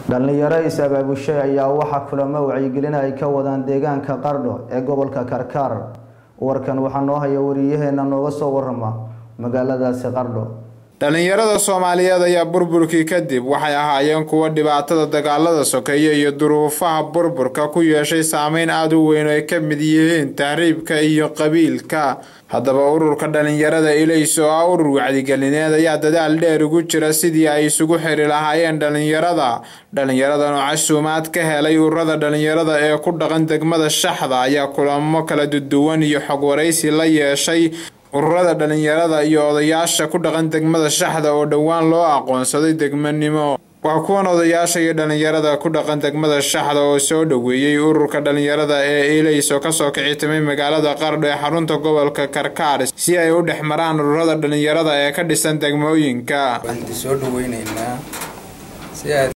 dhalinyaro isabaabushay ayaa waxa kulamo wacyigelin ay ka wadaan deegaanka Qardho ee gobolka Karkar. Warkan waxa noo haya wariyaheena nooga soo warrama magaaladaasi Qardho. dhalinyarada Soomaaliyeed ayaa burburkii kadib waxay ahaayeen kuwa dhibaatada dagaalada sokeeye iyo duruufaha burburka ku yeeshay saameyn aad u weyn oo ay ka mid yihiin tahriibka iyo qabiilka. haddaba ururka dhalinyarada Ilayso oo urur wacdigelineed ayaa dadaal dheer ugu jira sidii ay isugu xiri lahaayeen dhalinyarada oo casuumaad ka helay ururada dhalinyarada ee ku dhaqan degmada Shaxda ayaa kulamo kala duwan iyo xog wareysi la yeeshay ururada dhalinyarada iyo odayaasha ku dhaqan degmada Shaxda oo dhawaan loo aqoonsaday degmanimo. waa kuwan odayaasha iyo dhalinyarada ku dhaqan degmada Shaxda oo soo dhaweeyay ururka dhalinyarada ee Ilayso ka soo kicitimay magaalada Qardho ee xarunta gobolka Karkar si ay u dhexmaraan ururada dhalinyarada ee ka dhisan degmooyinka. soo dhaweynayna si